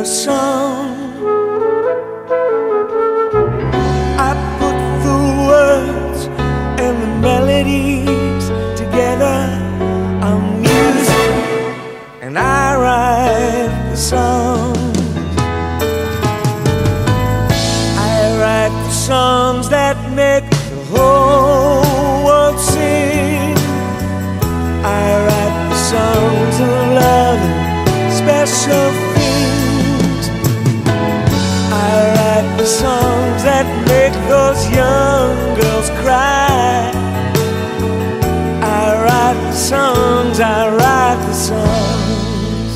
a song. I put the words and the melodies together on music, and I write the songs. I write the songs that make the whole world sing. I write the songs of love and special things. I write the songs that make those young girls cry. I write the songs, I write the songs.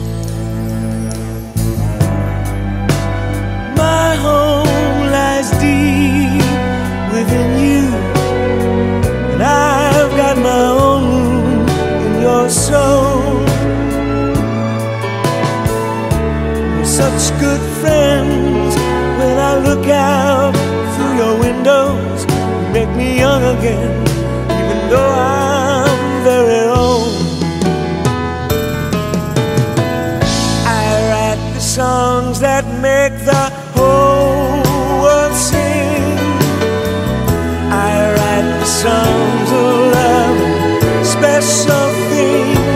My home lies deep within you, and I've got my own room in your soul. We're such good friends. When I look out through your windows, you make me young again, even though I'm very old. I write the songs that make the whole world sing. I write the songs of love and special things.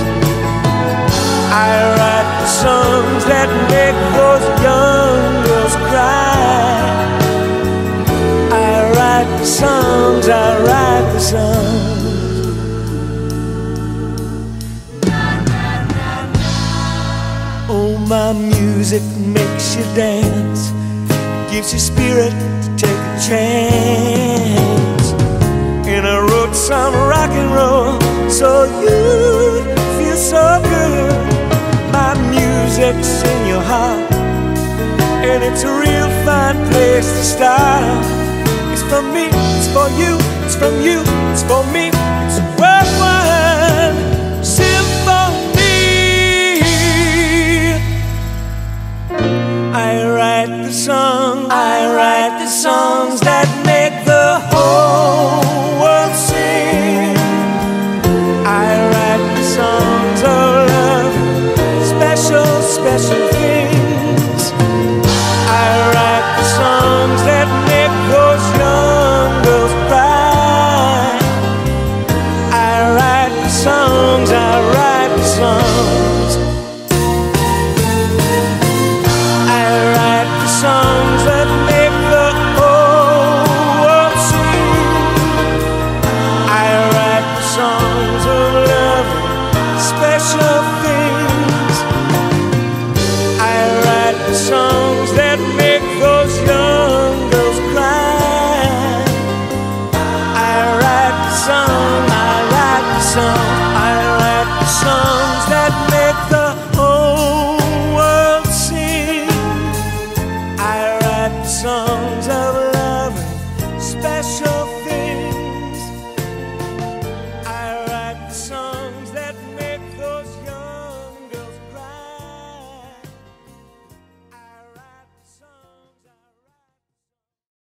I write the songs that make those young girls cry. I write the songs, I write the songs. Oh, my music makes you dance, it gives you spirit to take a chance. And I wrote some rock and roll so you'd feel so good. My music's in your heart, and it's a real fine place to start. It's from me, it's for you, it's from you, it's for me. It's a worldwide symphony. I write the songs, I write the songs that make the whole world sing. I write the songs of love, special, special things.